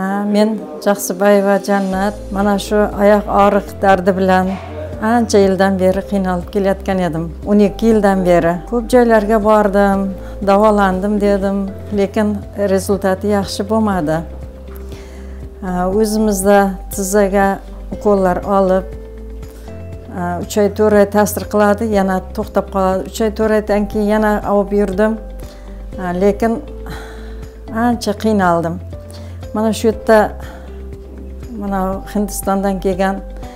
Men Жақсыбаева Jannat, mana shu oyoq og'riq dardi bilan ancha yildan beri qiynalib kelayotgan edim. 12 yildan beri ko'p joylarga bordim, davolandim dedim, lekin rezultati yaxshi bo'lmadi. O'zimizda tizzaga ukollar olib 3 oy 4 oy ta'sir qiladi, yana to'xtab qoladi. 3 oy 4 oydan keyin yana olib yurdim. Lekin ancha qiynaldim. Mana shu yerda mana Hindistondan kelgan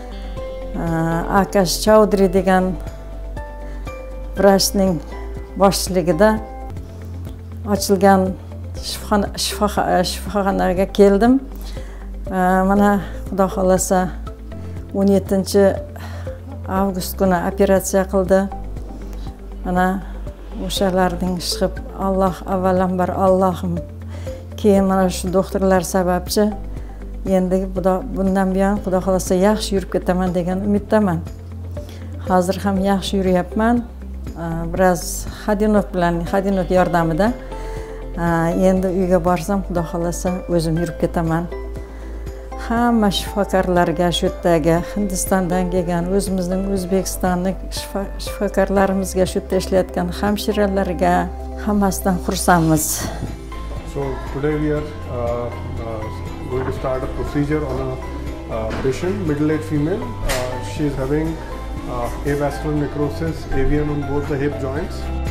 Akash Chaudhary degan vrachning boshchiligida ochilgan shifoxonaga keldim. Mana Xudo xolasa 17-avgust kuni operatsiya qildi. Mana o'shalarning chiqib, Alloh avvalambor Allohim, keyin mana shu doktorlar sababchi. Endi bundan buyon Xudo xolasa yaxshi yurib ketaman degan umiddaman. Hozir ham yaxshi yuryapman. Biroz Xadinov yordamida. Endi uyga borsam Xudo xolasa o'zim yurib ketaman. Hamma shifokorlarga, shu yerdagi Hindistondan kelgan, o'zimizning O'zbekistonlik shifokorlarimizga, shu yerda ishlayotgan hamshiralarga hammasidan xursandmiz. So today we are going to start a procedure on a patient, middle-aged female. She is having avascular necrosis, AVN on both the hip joints.